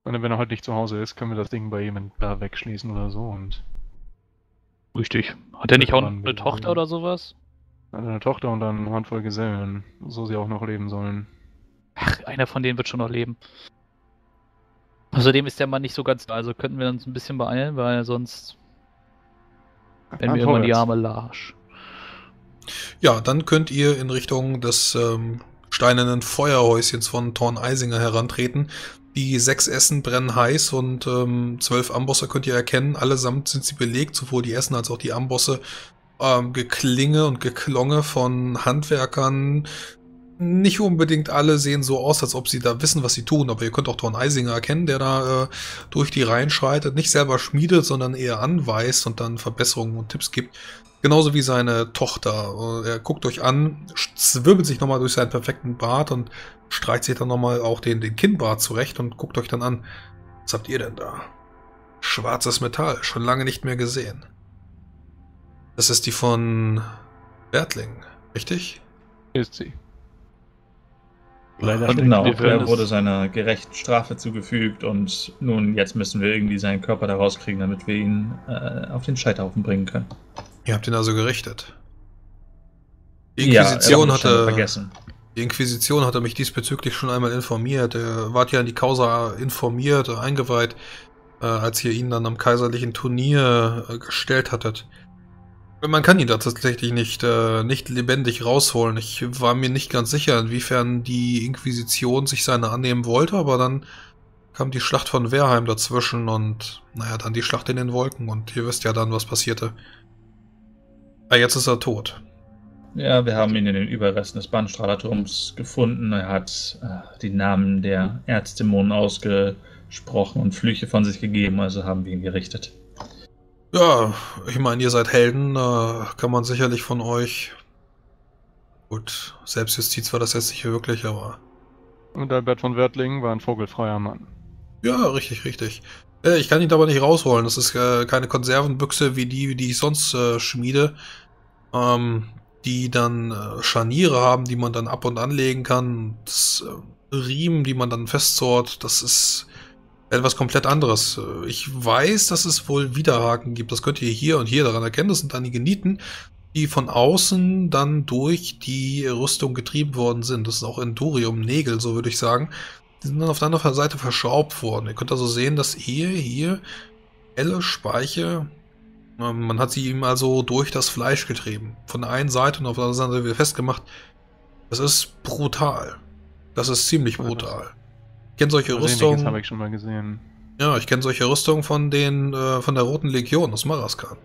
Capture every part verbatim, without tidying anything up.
Und wenn er halt nicht zu Hause ist, können wir das Ding bei ihm da wegschließen oder so und. Richtig. Hat er nicht auch noch Dann- eine Tochter oder sowas? Er hat eine Tochter und dann eine Handvoll Gesellen, so sie auch noch leben sollen. Ach, einer von denen wird schon noch leben. Außerdem ist der Mann nicht so ganz da, also könnten wir uns ein bisschen beeilen, weil sonst werden Ah, wir immer die vorwärts. arme Larsch. Ja, dann könnt ihr in Richtung des ähm, steinernen Feuerhäuschens von Thorn Eisinger herantreten. Die sechs Essen brennen heiß und ähm, zwölf Ambosse könnt ihr erkennen. Allesamt sind sie belegt, sowohl die Essen als auch die Ambosse. Ähm, Geklinge und Geklonge von Handwerkern. Nicht unbedingt alle sehen so aus, als ob sie da wissen, was sie tun, aber ihr könnt auch Thorn Eisinger erkennen, der da äh, durch die Reihen schreitet, nicht selber schmiedet, sondern eher anweist und dann Verbesserungen und Tipps gibt. Genauso wie seine Tochter. Er guckt euch an, zwirbelt sich nochmal durch seinen perfekten Bart und streicht sich dann nochmal auch den, den Kinnbart zurecht und guckt euch dann an. Was habt ihr denn da? Schwarzes Metall, schon lange nicht mehr gesehen. Das ist die von Bertling, richtig? Ist sie. Leider Und schlecht. genau, Wir er das- wurde seiner gerechten Strafe zugefügt und nun, jetzt müssen wir irgendwie seinen Körper da rauskriegen, damit wir ihn äh, auf den Scheiterhaufen bringen können. Ihr habt ihn also gerichtet. Die Ja, Inquisition er hat mich schon hatte, vergessen. die Inquisition hatte mich diesbezüglich schon einmal informiert. Er wart ja in die Causa informiert, eingeweiht, äh, als ihr ihn dann am kaiserlichen Turnier äh, gestellt hattet. Man kann ihn da tatsächlich nicht, äh, nicht lebendig rausholen. Ich war mir nicht ganz sicher, inwiefern die Inquisition sich seiner annehmen wollte, aber dann kam die Schlacht von Wehrheim dazwischen und, naja, dann die Schlacht in den Wolken und ihr wisst ja dann, was passierte. Ah, jetzt ist er tot. Ja, wir haben ihn in den Überresten des Bannstrahlerturms gefunden. Er hat äh, die Namen der Erzdämonen ausgesprochen und Flüche von sich gegeben, also haben wir ihn gerichtet. Ja, ich meine, ihr seid Helden, da kann man sicherlich von euch... Gut, Selbstjustiz war das jetzt nicht wirklich, aber... Und Albert von Wertling war ein vogelfreier Mann. Ja, richtig, richtig. Äh, ich kann ihn aber nicht rausholen. Das ist äh, keine Konservenbüchse wie die, die ich sonst äh, schmiede. Ähm, die dann äh, Scharniere haben, die man dann ab und anlegen kann. Das, äh, Riemen, die man dann festzort. Das ist etwas komplett anderes. Äh, Ich weiß, dass es wohl Widerhaken gibt. Das könnt ihr hier und hier daran erkennen. Das sind dann die Nieten, die von außen dann durch die Rüstung getrieben worden sind. Das ist auch Endurium-Nägel, so würde ich sagen. Die sind dann auf der anderen Seite verschraubt worden. Ihr könnt also sehen, dass hier, hier, helle Speiche, ähm, man hat sie ihm also durch das Fleisch getrieben. Von der einen Seite und auf der anderen Seite wieder festgemacht. Das ist brutal. Das ist ziemlich brutal. Ich kenne solche Das Rüstungen. habe ich schon mal gesehen. Ja, ich kenne solche Rüstungen von den, äh, von der Roten Legion aus Maraskan.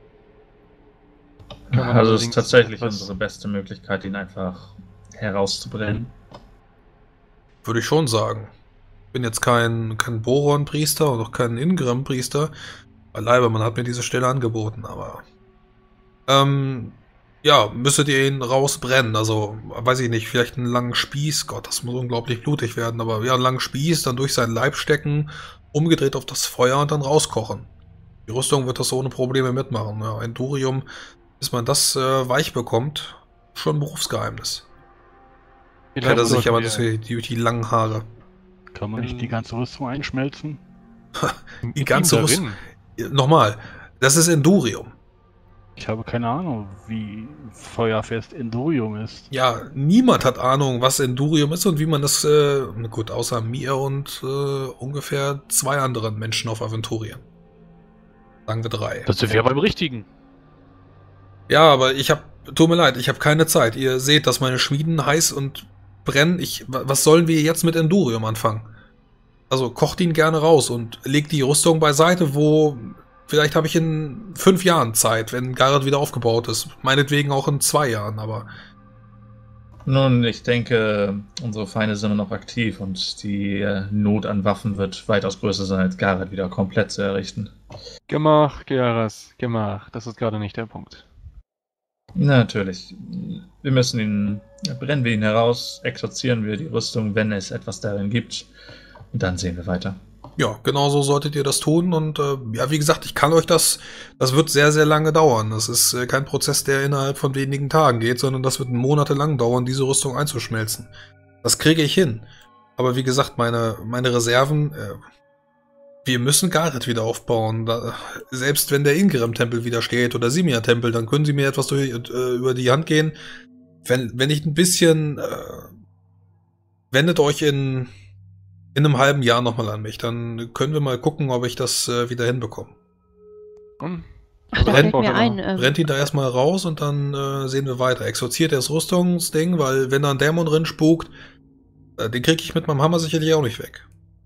Kann man Also es ist allerdings tatsächlich etwas- unsere beste Möglichkeit, ihn einfach herauszubrennen. Würde ich schon sagen. Bin jetzt kein, kein Boron-Priester und auch kein Ingram-Priester. Beileibe, man hat mir diese Stelle angeboten, aber... Ähm, ja, müsstet ihr ihn rausbrennen. Also, weiß ich nicht, vielleicht einen langen Spieß. Gott, das muss unglaublich blutig werden. Aber ja, einen langen Spieß, dann durch seinen Leib stecken, umgedreht auf das Feuer und dann rauskochen. Die Rüstung wird das ohne Probleme mitmachen. Ja, Endurium, bis man das äh, weich bekommt, schon ein Berufsgeheimnis. Wie Kennt er lange sich aber sollten wir- durch die, die langen Haare. Kann man nicht die ganze Rüstung einschmelzen? Die in ganze ihm Rüstung. darin? Nochmal, das ist Endurium. Ich habe keine Ahnung, wie feuerfest Endurium ist. Ja, niemand hat Ahnung, was Endurium ist und wie man das, äh, na gut, außer mir und äh, ungefähr zwei anderen Menschen auf Aventurien. Sagen wir drei. Das sind wir beim Richtigen. Ja, aber ich hab, tut mir leid, ich habe keine Zeit. Ihr seht, dass meine Schmieden heiß und brennen. Ich, wa- was sollen wir jetzt mit Endurium anfangen? Also kocht ihn gerne raus und legt die Rüstung beiseite, wo vielleicht habe ich in fünf Jahren Zeit, wenn Garrett wieder aufgebaut ist. Meinetwegen auch in zwei Jahren, aber Nun, ich denke, unsere Feinde sind immer noch aktiv und die äh, Not an Waffen wird weitaus größer sein, als Gareth wieder komplett zu errichten. Gemach, Geras, gemach. Das ist gerade nicht der Punkt. Natürlich. Wir müssen ihn, brennen wir ihn heraus, exorzieren wir die Rüstung, wenn es etwas darin gibt. Und dann sehen wir weiter. ja, genau so solltet ihr das tun. Und äh, ja, wie gesagt, ich kann euch das, das wird sehr, sehr lange dauern. Das ist äh, kein Prozess, der innerhalb von wenigen Tagen geht, sondern das wird monatelang dauern, diese Rüstung einzuschmelzen. Das kriege ich hin. Aber wie gesagt, meine, meine Reserven, äh, Wir müssen Gareth wieder aufbauen. Da, selbst wenn der Ingram-Tempel wieder steht oder Simia-Tempel, dann können sie mir etwas durch, äh, über die Hand gehen. Wenn, wenn ich ein bisschen... Äh, wendet euch in, in einem halben Jahr nochmal an mich. Dann können wir mal gucken, ob ich das äh, wieder hinbekomme. Hm. Ach, da Brennt fällt mir auch ein. immer. Ähm, Brennt ihn da erstmal raus und dann äh, sehen wir weiter. Exorziert das Rüstungsding, weil wenn da ein Dämon drin spukt, äh, den kriege ich mit meinem Hammer sicherlich auch nicht weg.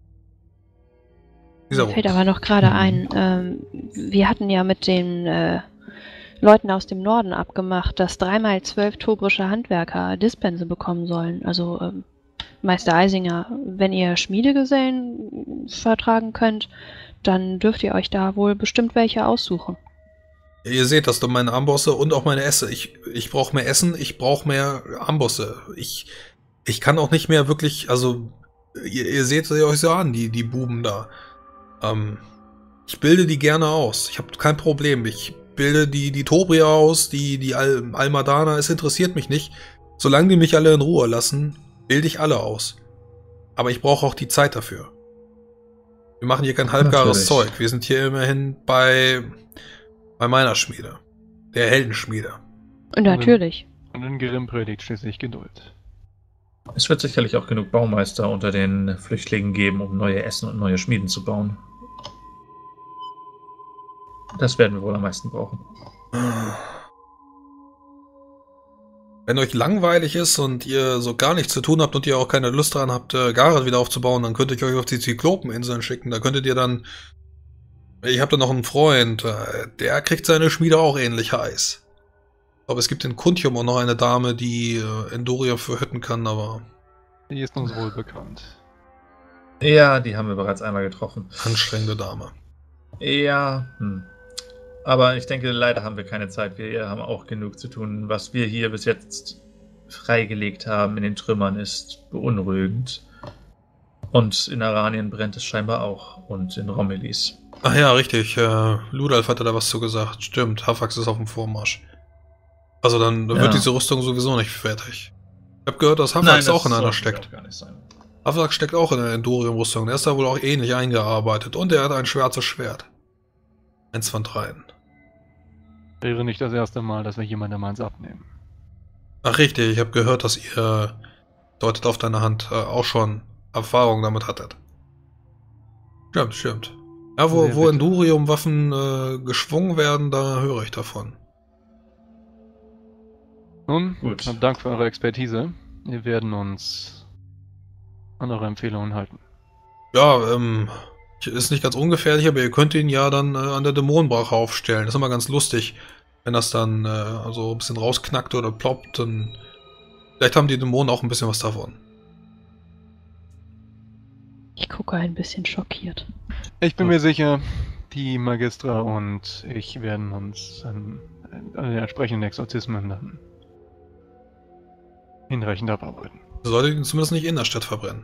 Dieser Mir fällt Wunsch. aber noch gerade Mhm. ein, ähm, wir hatten ja mit den äh, Leuten aus dem Norden abgemacht, dass dreimal zwölf tobrische Handwerker Dispense bekommen sollen. Also ähm, Meister Eisinger, wenn ihr Schmiedegesellen vertragen könnt, dann dürft ihr euch da wohl bestimmt welche aussuchen. Ihr seht das, doch meine Ambosse und auch meine Esse. Ich, ich brauche mehr Essen, ich brauche mehr Ambosse. Ich, ich kann auch nicht mehr wirklich, also ihr, ihr seht sie euch so an, die, die Buben da. Ähm, ich bilde die gerne aus. Ich habe kein Problem. Ich bilde die, die Tobria aus, die, die Al Almadana. Es interessiert mich nicht. Solange die mich alle in Ruhe lassen, bilde ich alle aus. Aber ich brauche auch die Zeit dafür. Wir machen hier kein halbgares Natürlich. Zeug. Wir sind hier immerhin bei, bei meiner Schmiede. Der Heldenschmiede. Und natürlich. Und in Grimm predigt schließlich Geduld. Es wird sicherlich auch genug Baumeister unter den Flüchtlingen geben, um neue Essen und neue Schmieden zu bauen. Das werden wir wohl am meisten brauchen. Wenn euch langweilig ist und ihr so gar nichts zu tun habt und ihr auch keine Lust daran habt, äh, Gareth wieder aufzubauen, dann könnte ich euch auf die Zyklopeninseln schicken. Da könntet ihr dann... Ich habe da noch einen Freund, äh, der kriegt seine Schmiede auch ähnlich heiß. Aber es gibt in Kuntium auch noch eine Dame, die äh, Endoria verhütten kann, aber Die ist uns wohl bekannt. Ja, die haben wir bereits einmal getroffen. anstrengende Dame. Ja, hm. Aber ich denke, leider haben wir keine Zeit. Wir haben auch genug zu tun. Was wir hier bis jetzt freigelegt haben in den Trümmern ist beunruhigend. Und in Aranien brennt es scheinbar auch. Und in Romelis. Ach ja, richtig. Äh, Ludolf hatte da was zu gesagt. Stimmt, Hafax ist auf dem Vormarsch. Also dann Ja. wird diese Rüstung sowieso nicht fertig. Ich habe gehört, dass Hafax auch in einer steckt. Gar nicht sein. Hafax steckt auch in der Endorium-Rüstung. Der ist da wohl auch ähnlich eingearbeitet. Und er hat ein schwarzes Schwert. Eins von dreien. Wäre nicht das erste Mal, dass wir jemandem eins abnehmen. Ach richtig, ich habe gehört, dass ihr, deutet auf deine Hand, äh, auch schon Erfahrung damit hattet. Stimmt, stimmt. Ja, wo, Sehr wo bitte. Endurium-Waffen äh, geschwungen werden, da höre ich davon. Nun, Gut. hab Dank für eure Expertise. Wir werden uns an eure Empfehlungen halten. Ja, ähm, ist nicht ganz ungefährlich, aber ihr könnt ihn ja dann äh, an der Dämonenbrache aufstellen. Das ist immer ganz lustig, wenn das dann äh, also ein bisschen rausknackt oder ploppt. Dann vielleicht haben die Dämonen auch ein bisschen was davon. Ich gucke ein bisschen schockiert. Ich bin mir sicher, die Magistra und ich werden uns an, an den entsprechenden Exorzismen dann hinreichend abarbeiten. Solltet ihn zumindest nicht in der Stadt verbrennen.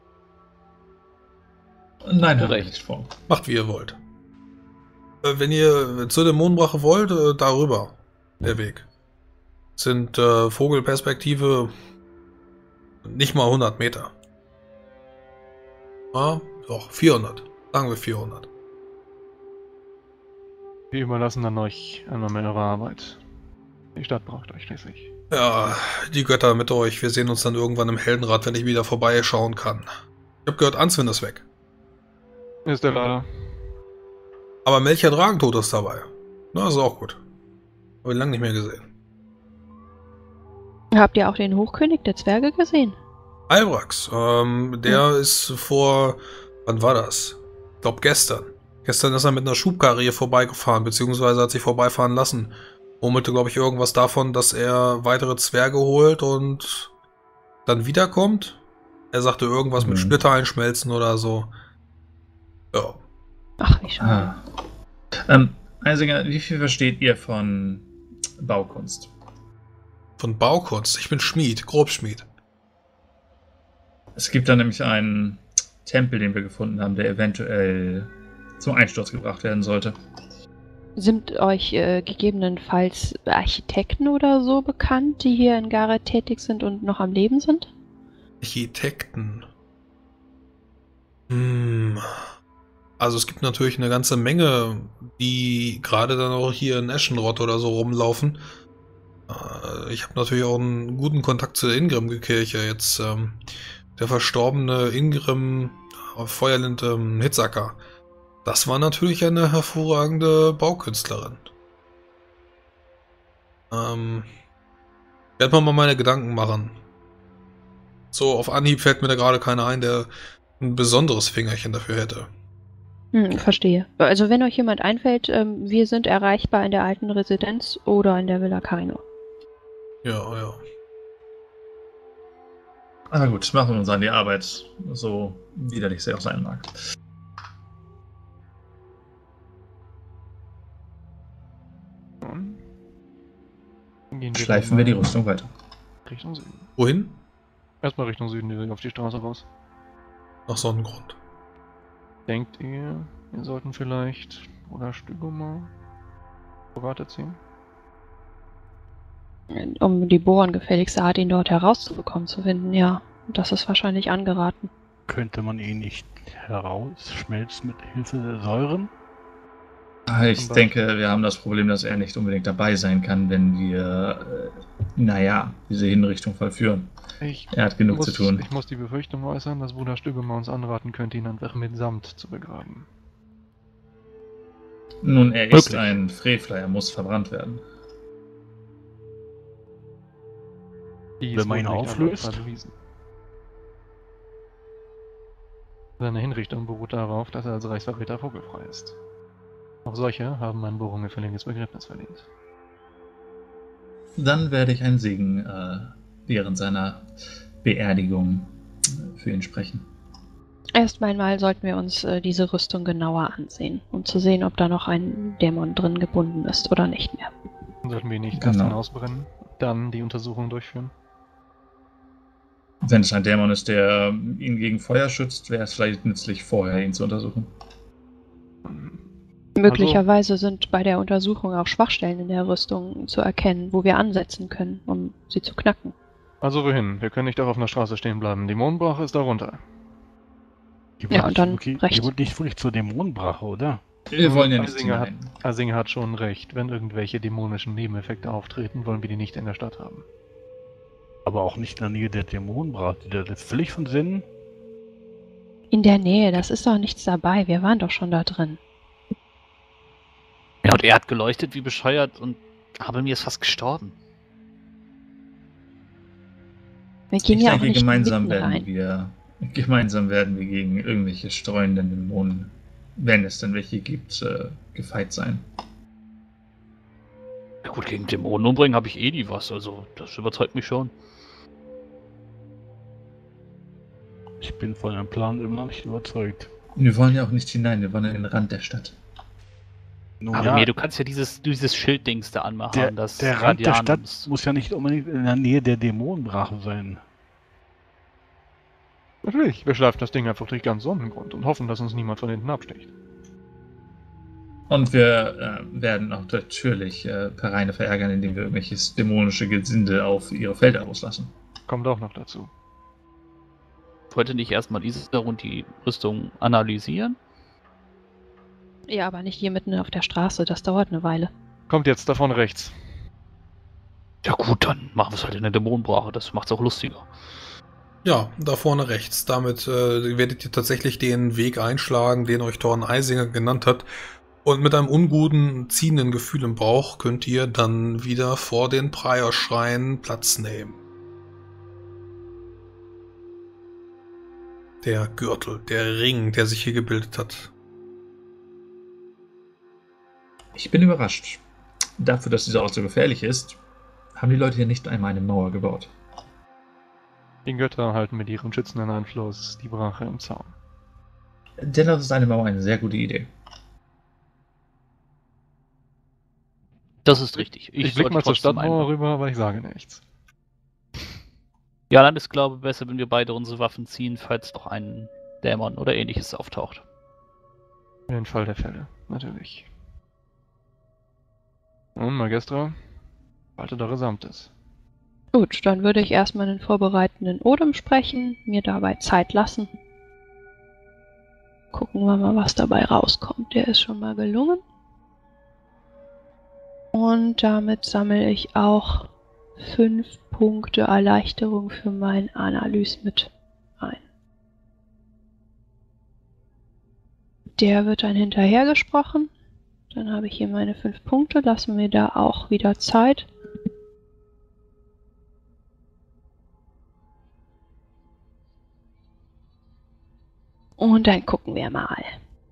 Nein, hat er nicht vor. Macht wie ihr wollt. Äh, wenn ihr zur Dämonenbrache wollt, äh, darüber. Der Weg. Sind äh, Vogelperspektive nicht mal hundert Meter. Ah, doch, vierhundert. Sagen wir vierhundert. Wir überlassen dann euch einmal eure Arbeit. Die Stadt braucht euch schließlich. Ja, die Götter mit euch. Wir sehen uns dann irgendwann im Heldenrad, wenn ich wieder vorbeischauen kann. Ich hab gehört, Answin ist weg. Ist der leider. Aber Melchior Dragentod ist dabei. Na, ist auch gut. Habe ich lange nicht mehr gesehen. Habt ihr auch den Hochkönig der Zwerge gesehen? Albrax, ähm, der ist vor, wann war das? Ich glaube gestern. Gestern ist er mit einer Schubkarre hier vorbeigefahren, beziehungsweise hat sich vorbeifahren lassen. Murmelte, glaube ich, irgendwas davon, dass er weitere Zwerge holt und dann wiederkommt. Er sagte irgendwas Mhm. mit Splitter einschmelzen oder so. Ja. Ach, wie schön. Ah. Ähm, Eisinger, wie viel versteht ihr von Baukunst? Von Baukunst. Ich bin Schmied, Grobschmied. Es gibt da nämlich einen Tempel, den wir gefunden haben, der eventuell zum Einsturz gebracht werden sollte. Sind euch äh, gegebenenfalls Architekten oder so bekannt, die hier in Gareth tätig sind und noch am Leben sind? Architekten. Hm. Also es gibt natürlich eine ganze Menge, die gerade dann auch hier in Eschenrott oder so rumlaufen. Äh, ich habe natürlich auch einen guten Kontakt zu der Ingrim-Kirche. Jetzt ähm, der verstorbene Ingrim äh, Feuerlind ähm, Hitzacker. Das war natürlich eine hervorragende Baukünstlerin. Ähm, werde mir mal meine Gedanken machen. So, auf Anhieb fällt mir da gerade keiner ein, der ein besonderes Fingerchen dafür hätte. Hm, verstehe. Also wenn euch jemand einfällt, ähm, wir sind erreichbar in der alten Residenz oder in der Villa Carino. Ja, ja. Aber gut, machen wir uns an die Arbeit, so widerlich sie auch sein mag. Dann gehen Schleifen wir die mal Rüstung weiter. Richtung Süden. Wohin? Erstmal Richtung Süden, direkt auf die Straße raus. Nach Sonnengrund. Denkt ihr, wir sollten vielleicht oder Stügo mal Vorrate ziehen? Um die bohrengefälligste Art, ihn dort herauszubekommen, zu finden, ja. Das ist wahrscheinlich angeraten. Könnte man ihn nicht herausschmelzen mit Hilfe der Säuren? Ich denke, wir haben das Problem, dass er nicht unbedingt dabei sein kann, wenn wir, äh, naja, diese Hinrichtung vollführen. Ich Er hat genug muss, zu tun. Ich muss die Befürchtung äußern, dass Bruder Stüggemer uns anraten könnte, ihn einfach mit Samt zu begraben. Nun, er ist Wirklich? ein Frevler, er muss verbrannt werden. Dies Wenn man ihn wurde nicht auflöst? einfach bewiesen. Seine Hinrichtung beruht darauf, dass er als Reichsverräter vogelfrei ist. Auch solche haben ein bohrungefälliges Begräbnis verdient. Dann werde ich einen Segen äh, während seiner Beerdigung äh, für ihn sprechen. Erst einmal sollten wir uns äh, diese Rüstung genauer ansehen, um zu sehen, ob da noch ein Dämon drin gebunden ist oder nicht mehr. Sollten wir ihn nicht erst Genau. hinausbrennen, dann die Untersuchung durchführen? Wenn es ein Dämon ist, der ihn gegen Feuer schützt, wäre es vielleicht nützlich, vorher ihn zu untersuchen. Möglicherweise sind bei der Untersuchung auch Schwachstellen in der Rüstung zu erkennen, wo wir ansetzen können, um sie zu knacken. Also wohin? Wir können nicht auf offener Straße stehen bleiben. Die Mondbrache ist darunter. Die Ja, wollt und dann wirklich, rechts. Die wollt nicht wirklich zur Dämonenbrache, oder? Wir wollen ja nicht Eisinger hat, hinein. Eisinger hat schon recht. Wenn irgendwelche dämonischen Nebeneffekte auftreten, wollen wir die nicht in der Stadt haben. Aber auch nicht in der Nähe der Dämonenbrache. Der ist völlig von Sinn. In der Nähe, das ist doch nichts dabei. Wir waren doch schon da drin. Ja, und er hat geleuchtet wie bescheuert und aber mir ist fast gestorben. Wir gehen Ich ja auch denke, nicht gemeinsam mitten werden rein. wir gemeinsam werden wir gegen irgendwelche streunenden Dämonen, wenn es denn welche gibt, äh, gefeit sein. Ja gut, gegen Dämonen umbringen habe ich eh nie was, also das überzeugt mich schon. Ich bin von einem Plan immer noch nicht überzeugt. Wir wollen ja auch nicht hinein, wir wollen an den Rand der Stadt. Nun Aber ja, mir, du kannst ja dieses, dieses Schilddings da anmachen, der, das der Rand der Stadt Radianums. muss ja nicht unbedingt in der Nähe der Dämonenbrache sein. Natürlich, wir schleifen das Ding einfach durch ganz Sonnengrund und hoffen, dass uns niemand von hinten absticht. Und wir äh, werden auch natürlich äh, Pereine verärgern, indem wir irgendwelches dämonische Gesinde auf ihre Felder auslassen. Kommt auch noch dazu. Wollte nicht erstmal diese und die Rüstung analysieren? Ja, aber nicht hier mitten auf der Straße. Das dauert eine Weile. Kommt jetzt davon rechts. Ja gut, dann machen wir es halt in der Dämonenbrache, das macht's auch lustiger. Ja, da vorne rechts. Damit äh, werdet ihr tatsächlich den Weg einschlagen, den euch Thorn Eisinger genannt hat. Und mit einem unguten, ziehenden Gefühl im Bauch könnt ihr dann wieder vor den Priorschreien Platz nehmen. Der Gürtel, der Ring, der sich hier gebildet hat. Ich bin überrascht. Dafür, dass dieser Ort so gefährlich ist, haben die Leute hier nicht einmal eine Mauer gebaut. Die Götter halten mit ihrem schützenden Einfluss die Brache im Zaun. Dennoch ist eine Mauer eine sehr gute Idee. Das ist richtig. Ich, Ich blick sollte mal zur trotzdem Stadtmauer einbauen. rüber, aber ich sage nichts. Ja, dann ist, glaube ich, besser, wenn wir beide unsere Waffen ziehen, falls noch ein Dämon oder ähnliches auftaucht. In den Fall der Fälle, natürlich. Und Magistra, haltet eure Samtes. Gut, dann würde ich erstmal den vorbereitenden Odem sprechen, mir dabei Zeit lassen. Gucken, gucken wir mal, was dabei rauskommt. Der ist schon mal gelungen. Und damit sammle ich auch fünf Punkte Erleichterung für mein Analyse mit ein. Der wird dann hinterher gesprochen. Dann habe ich hier meine fünf Punkte. Lassen wir da auch wieder Zeit. Und dann gucken wir mal.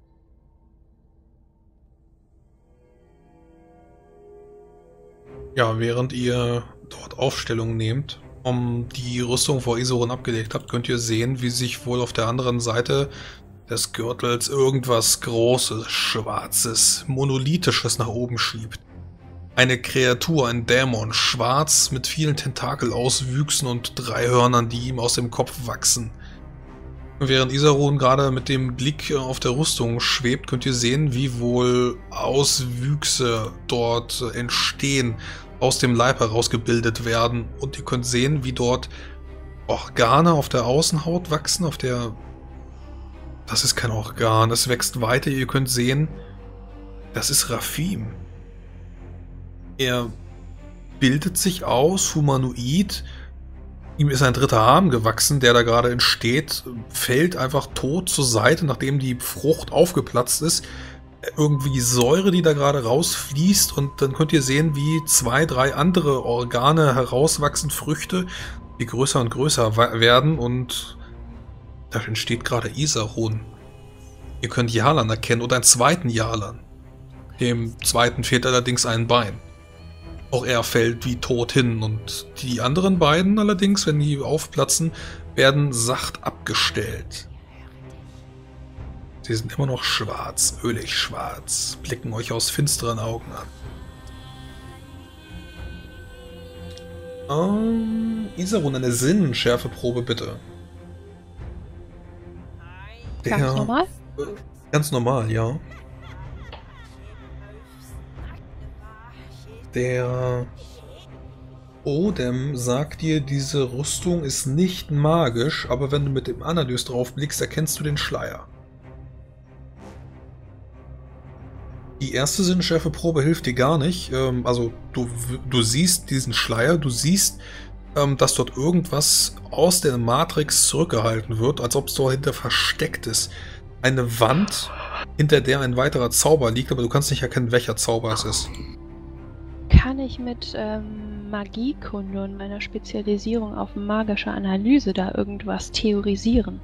Ja, während ihr dort Aufstellung nehmt, um die Rüstung vor Isoron abgelegt habt, könnt ihr sehen, wie sich wohl auf der anderen Seite des Gürtels irgendwas Großes, Schwarzes, Monolithisches nach oben schiebt. Eine Kreatur, ein Dämon, schwarz mit vielen Tentakelauswüchsen und drei Hörnern, die ihm aus dem Kopf wachsen. Während Isoron gerade mit dem Blick auf der Rüstung schwebt, könnt ihr sehen, wie wohl Auswüchse dort entstehen, aus dem Leib herausgebildet werden. Und ihr könnt sehen, wie dort Organe auf der Außenhaut wachsen, auf der... Das ist kein Organ, es wächst weiter. Ihr könnt sehen, das ist Raphim. Er bildet sich aus, humanoid. Ihm ist ein dritter Arm gewachsen, der da gerade entsteht, fällt einfach tot zur Seite, nachdem die Frucht aufgeplatzt ist. Irgendwie Säure, die da gerade rausfließt, und dann könnt ihr sehen, wie zwei, drei andere Organe herauswachsen, Früchte, die größer und größer werden, und da entsteht gerade Isoron. Ihr könnt Yalan erkennen oder einen zweiten Yalan. Dem zweiten fehlt allerdings ein Bein. Auch er fällt wie tot hin, und die anderen beiden allerdings, wenn die aufplatzen, werden sacht abgestellt. Sie sind immer noch schwarz, ölig schwarz, blicken euch aus finsteren Augen an. Ähm, Isoron, eine Sinnenschärfeprobe bitte. Der, Ganz normal? Äh, ganz normal, ja. Der Odem sagt dir, diese Rüstung ist nicht magisch, aber wenn du mit dem Analyse drauf blickst, erkennst du den Schleier. Die erste Sinnenschärfeprobe hilft dir gar nicht. Ähm, also du, du siehst diesen Schleier, du siehst, ähm, dass dort irgendwas aus der Matrix zurückgehalten wird, als ob es dort hinter versteckt ist. Eine Wand, hinter der ein weiterer Zauber liegt, aber du kannst nicht erkennen, welcher Zauber es ist. Kann ich mit ähm, Magiekunde und meiner Spezialisierung auf magische Analyse da irgendwas theorisieren?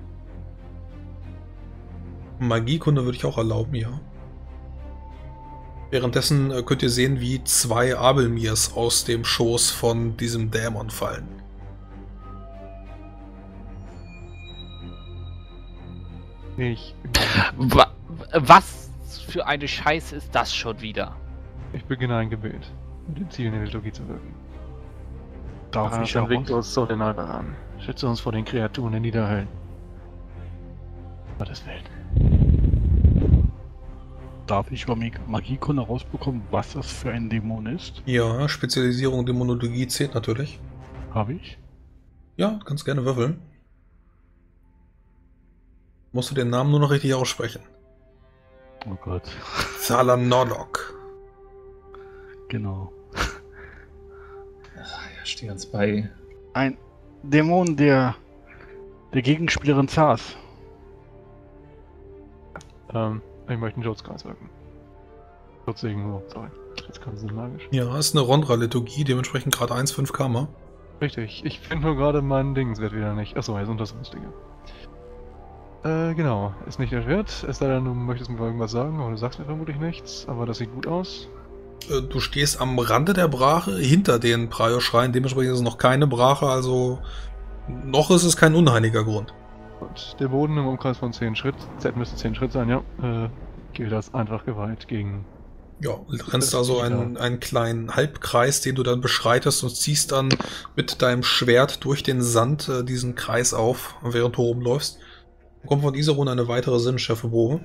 Magiekunde würde ich auch erlauben, ja. Währenddessen äh, könnt ihr sehen, wie zwei Abelmirs aus dem Schoß von diesem Dämon fallen. Ich, Wa was für eine Scheiße ist das schon wieder? ich beginne ein Gebet, mit dem Ziel, in der Liturgie zu wirken. Darf Ah, ich dann auch winkt was? uns so den Alter an. Schütze uns vor den Kreaturen in Niederhöllen. Gottes Willen. Darf ich über Mag- Magiekunde rausbekommen, was das für ein Dämon ist? Ja, Spezialisierung Dämonologie zählt natürlich. Habe ich? Ja, kannst gerne würfeln. Musst du den Namen nur noch richtig aussprechen. Oh Gott. Thalanolog. Genau. Ja, steh uns bei. Ein Dämon der, der Gegenspielerin Zars. Ähm, ich möchte einen Schutzkreis wirken. Schutzsegen nur, sorry. Schutzkreise sind magisch. Ja, ist eine Rondra-Liturgie, dementsprechend gerade eins Komma fünf Karma. Richtig, ich finde nur gerade meinen Dingswert wieder nicht. Achso, jetzt sind das Lustige. Äh, genau. Ist nicht erschwert, es sei denn, du möchtest mir irgendwas sagen, aber du sagst mir vermutlich nichts, aber das sieht gut aus. Äh, Du stehst am Rande der Brache, hinter den Praio-Schreien, dementsprechend ist es noch keine Brache, also noch ist es kein unheiliger Grund. Und der Boden im Umkreis von zehn Schritt, Z müsste zehn Schritt sein, ja, äh, gilt das einfach geweiht gegen... Ja, du rennst also einen, einen kleinen Halbkreis, den du dann beschreitest, und ziehst dann mit deinem Schwert durch den Sand äh, diesen Kreis auf, während du rumläufst. Dann kommt von Isoron eine weitere Sinnenschärfeprobe.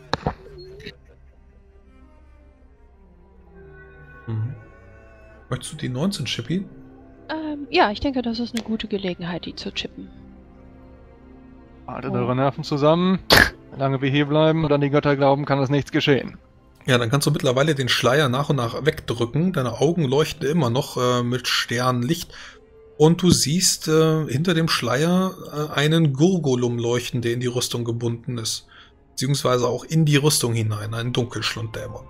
Mhm. Möchtest du die neunzehn, Chippy? Ähm, ja, ich denke, das ist eine gute Gelegenheit, die zu chippen. Haltet Oh. eure Nerven zusammen. Solange wir hier bleiben und an die Götter glauben, kann uns nichts geschehen. Ja, dann kannst du mittlerweile den Schleier nach und nach wegdrücken. Deine Augen leuchten immer noch äh, mit Sternlicht. Und du siehst äh, hinter dem Schleier äh, einen Gurgulum leuchten, der in die Rüstung gebunden ist. Beziehungsweise auch in die Rüstung hinein, einen Dunkelschlunddämon.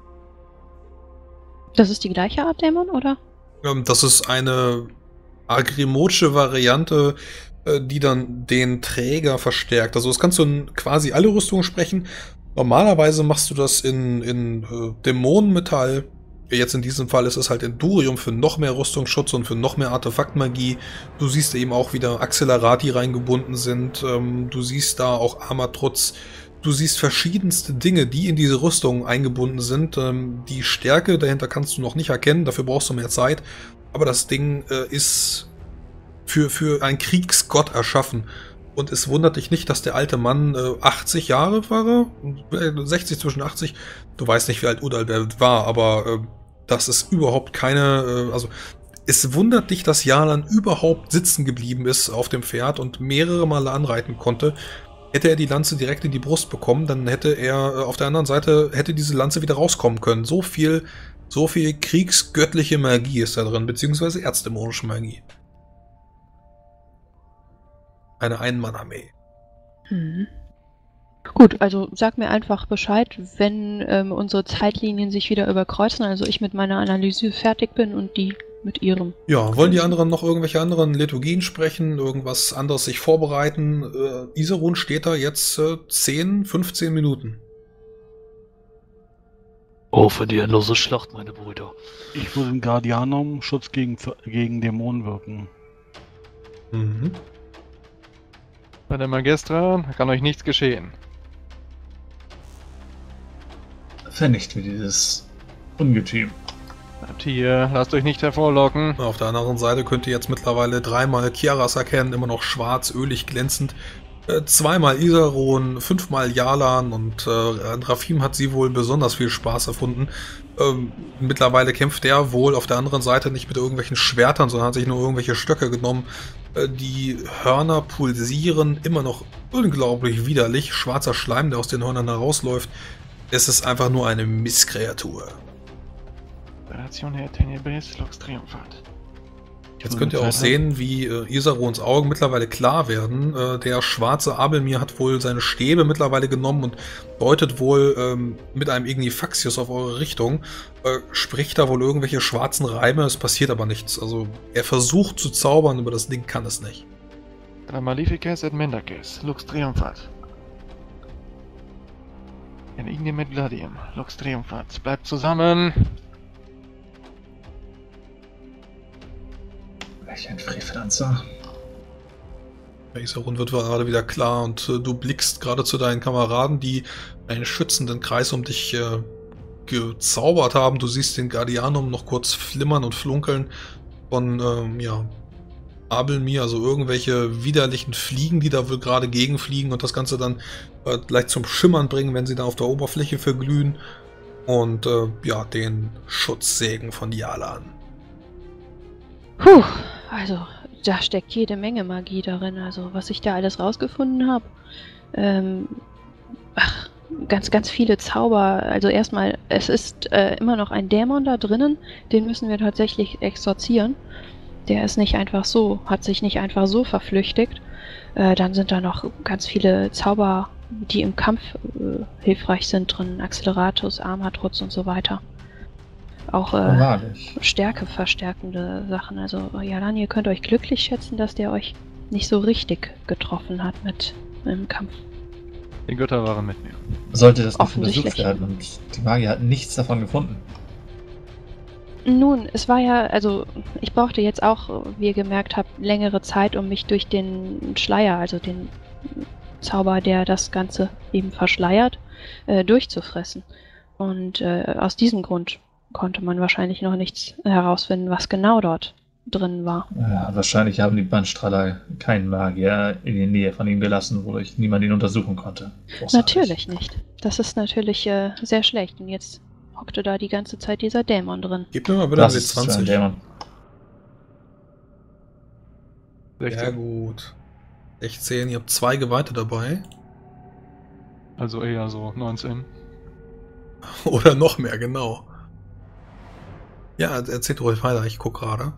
Das ist die gleiche Art Dämon, oder? Ähm, das ist eine agrimotsche Variante, äh, die dann den Träger verstärkt. Also das kannst du in quasi alle Rüstungen sprechen. Normalerweise machst du das in, in äh, Dämonenmetall. Jetzt in diesem Fall ist es halt Endurium für noch mehr Rüstungsschutz und für noch mehr Artefaktmagie. Du siehst eben auch wieder Accelerati reingebunden sind. Ähm, du siehst da auch Armatrutz. Du siehst verschiedenste Dinge, die in diese Rüstung eingebunden sind. Ähm, die Stärke dahinter kannst du noch nicht erkennen, dafür brauchst du mehr Zeit. Aber das Ding äh, ist für, für einen Kriegsgott erschaffen. Und es wundert dich nicht, dass der alte Mann äh, achtzig Jahre war, er? sechzig zwischen achtzig. Du weißt nicht, wie alt Udalbert war, aber äh, das ist überhaupt keine... Äh, also es wundert dich, dass Jalan überhaupt sitzen geblieben ist auf dem Pferd und mehrere Male anreiten konnte. Hätte er die Lanze direkt in die Brust bekommen, dann hätte er äh, auf der anderen Seite, hätte diese Lanze wieder rauskommen können. So viel, so viel kriegsgöttliche Magie ist da drin, beziehungsweise erzdämonische Magie. Eine Ein-Mann-Armee. Hm. Gut, also sag mir einfach Bescheid, wenn ähm, unsere Zeitlinien sich wieder überkreuzen, also ich mit meiner Analyse fertig bin und die mit ihrem. Ja, wollen die anderen noch irgendwelche anderen Liturgien sprechen, irgendwas anderes sich vorbereiten? Äh, Iserun steht da jetzt äh, zehn, fünfzehn Minuten. Oh, für die endlose Schlacht, meine Brüder. Ich würde in Guardianum Schutz gegen, gegen Dämonen wirken. Mhm. Bei der Magistra kann euch nichts geschehen. Vernichten wir dieses Ungetüm. Bleibt hier, lasst euch nicht hervorlocken. Auf der anderen Seite könnt ihr jetzt mittlerweile dreimal Kiaras erkennen, immer noch schwarz, ölig, glänzend. Äh, zweimal Iserun, fünfmal Jalan und äh, an Rafim hat sie wohl besonders viel Spaß erfunden. Ähm, mittlerweile kämpft der wohl auf der anderen Seite nicht mit irgendwelchen Schwertern, sondern hat sich nur irgendwelche Stöcke genommen. Äh, die Hörner pulsieren, immer noch unglaublich widerlich. Schwarzer Schleim, der aus den Hörnern herausläuft. Es ist einfach nur eine Misskreatur. Operation Herr Tenebris, Lux Triumphat. Jetzt könnt ihr auch sehen, wie äh, Isaruns Augen mittlerweile klar werden. Äh, der schwarze Abelmir hat wohl seine Stäbe mittlerweile genommen und deutet wohl ähm, mit einem Ignifaxius auf eure Richtung. Äh, spricht da wohl irgendwelche schwarzen Reime, es passiert aber nichts. Also er versucht zu zaubern, aber das Ding kann es nicht. Maleficus et Mendaces, Lux Triumphat. In Ignem et Gladium, Lux Triumphat. Bleibt zusammen! Welch ein Frevelanzer. Isarun wird gerade wieder klar und äh, du blickst gerade zu deinen Kameraden, die einen schützenden Kreis um dich äh, gezaubert haben. Du siehst den Guardianum noch kurz flimmern und flunkeln von, ähm, ja, Abelmir, also irgendwelche widerlichen Fliegen, die da wohl gerade gegenfliegen und das Ganze dann äh, gleich zum Schimmern bringen, wenn sie da auf der Oberfläche verglühen. Und äh, ja, den Schutzsegen von Jalan. Puh, also da steckt jede Menge Magie darin, also was ich da alles rausgefunden habe. Ähm, ach, ganz, ganz viele Zauber. Also erstmal, es ist äh, immer noch ein Dämon da drinnen, den müssen wir tatsächlich exorzieren. Der ist nicht einfach so, hat sich nicht einfach so verflüchtigt. Äh, dann sind da noch ganz viele Zauber, die im Kampf äh, hilfreich sind drin. Acceleratus, Armatrutz und so weiter. Auch äh, Stärke verstärkende Sachen. Also Jalan, ihr könnt euch glücklich schätzen, dass der euch nicht so richtig getroffen hat mit im Kampf. Die Götter waren mit mir. Sollte das nicht Offensichtlich. untersucht werden und die Magier hatten nichts davon gefunden. Nun, es war ja, also ich brauchte jetzt auch, wie ihr gemerkt habt, längere Zeit, um mich durch den Schleier, also den Zauber, der das Ganze eben verschleiert, äh, durchzufressen. Und äh, aus diesem Grund konnte man wahrscheinlich noch nichts herausfinden, was genau dort drin war. Ja, wahrscheinlich haben die Bandstrahler keinen Magier in die Nähe von ihm gelassen, wodurch niemand ihn untersuchen konnte. Großartig. Natürlich nicht. Das ist natürlich äh, sehr schlecht. Und jetzt hockte da die ganze Zeit dieser Dämon drin. Gib mir mal bitte Das die ist für ein zwanzig. Dämon. Sehr gut. sechzehn, ihr habt zwei Geweihte dabei. Also eher so neunzehn. Oder noch mehr, genau. Ja, erzählt ruhig weiter, ich guck gerade.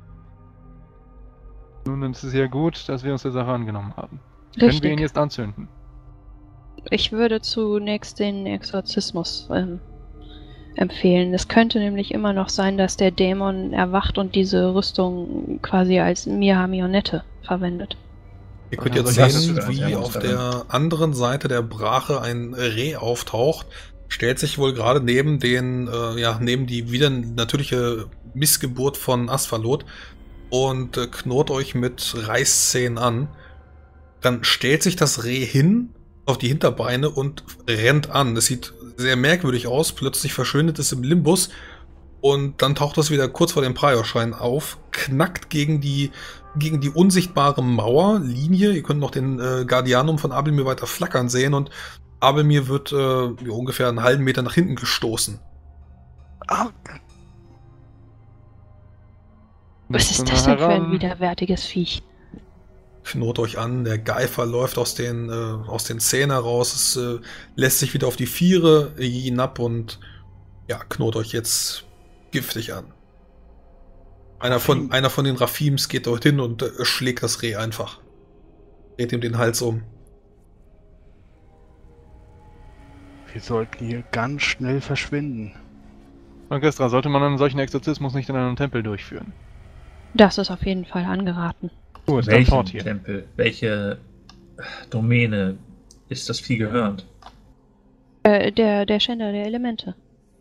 Nun, dann ist es ja gut, dass wir uns der Sache angenommen haben. Können wir ihn Richtig. jetzt anzünden? Ich würde zunächst den Exorzismus ähm, empfehlen. Es könnte nämlich immer noch sein, dass der Dämon erwacht und diese Rüstung quasi als Mia-Marionette verwendet. Ihr könnt Ja, jetzt was sehen, ist das? wie Ja, auf was der anderen Seite der Brache ein Reh auftaucht. Stellt sich wohl gerade neben den, äh, ja, neben die wieder natürliche Missgeburt von Asphalot und äh, knurrt euch mit Reißzähnen an. Dann stellt sich das Reh hin auf die Hinterbeine und rennt an. Das sieht sehr merkwürdig aus. Plötzlich verschwindet es im Limbus und dann taucht es wieder kurz vor dem Priorschrein auf, knackt gegen die gegen die unsichtbare Mauerlinie. Ihr könnt noch den äh, Guardianum von Abelmir weiter flackern sehen und Abelmir wird äh, ungefähr einen halben Meter nach hinten gestoßen. Was ist das denn für ein widerwärtiges Viech? Knurrt euch an, der Geifer läuft aus den, äh, aus den Zähnen heraus, es äh, lässt sich wieder auf die Viere hinab und ja, knurrt euch jetzt giftig an. Einer von, einer von den Raphims geht dort hin und äh, schlägt das Reh einfach. Dreht ihm den Hals um. Wir sollten hier ganz schnell verschwinden. Orchestra, sollte man einen solchen Exorzismus nicht in einem Tempel durchführen? Das ist auf jeden Fall angeraten. Gut, dann Welchen fort hier. Tempel? Welche Domäne ist das Vieh gehörend? Äh, der, der Schänder der Elemente.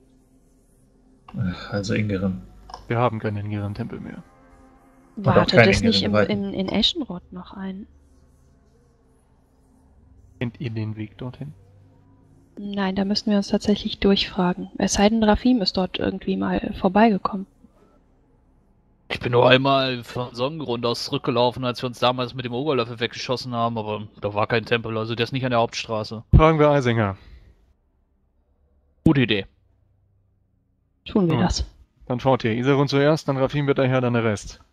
Ach, also Ingerem. Wir haben keinen ingeren Tempel mehr. auch Wartet keine es nicht im, Gewalten. in, in Eschenrod noch ein? Kennt ihr den Weg dorthin? Nein, da müssen wir uns tatsächlich durchfragen. Es sei denn, Raphim ist dort irgendwie mal vorbeigekommen. Ich bin nur einmal von Sonnengrund aus zurückgelaufen, als wir uns damals mit dem Oberlöffel weggeschossen haben, aber da war kein Tempel, also der ist nicht an der Hauptstraße. Fragen wir Eisinger. Gute Idee. Tun wir Hm. das. Dann fort hier. Isarun zuerst, dann Rafim wird daher, dann der Rest.